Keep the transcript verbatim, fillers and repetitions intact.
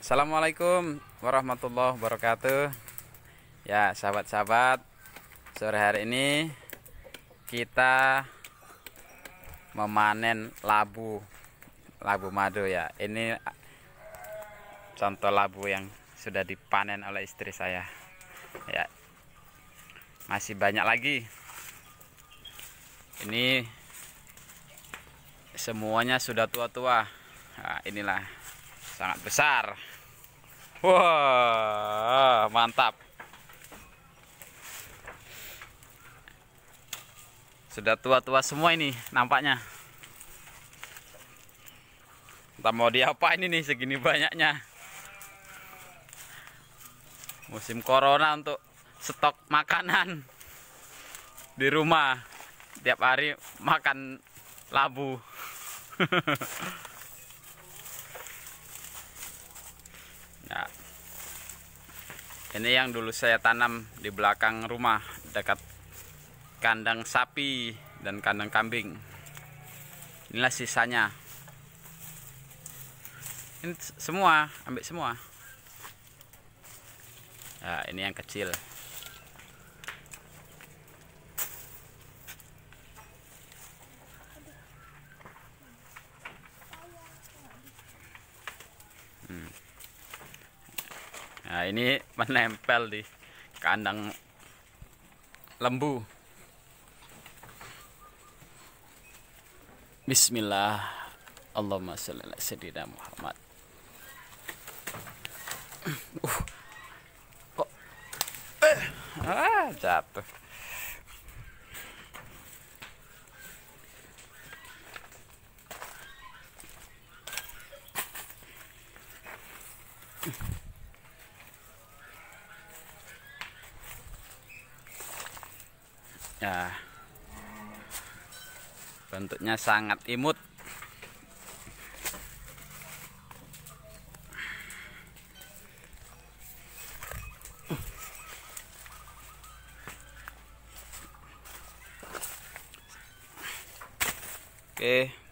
Assalamualaikum warahmatullahi wabarakatuh. Ya sahabat-sahabat, sore hari ini kita memanen labu labu madu ya. Ini contoh labu yang sudah dipanen oleh istri saya ya. Masih banyak lagi. Ini semuanya sudah tua-tua. Nah, inilah sangat besar. Wah, mantap. Sudah tua-tua semua ini nampaknya. Entah mau diapain ini segini banyaknya. Musim corona untuk stok makanan di rumah. Tiap hari makan labu. Ya. Ini yang dulu saya tanam di belakang rumah dekat kandang sapi dan kandang kambing. Inilah sisanya. Ini semua, ambil semua. Nah, ini yang kecil. Hmm. Nah, ini menempel di kandang lembu. Bismillah. Allahumma sholli ala sayyidina Muhammad. Uh. Kok eh. Ah, jatuh. Ya, bentuknya sangat imut. Oke.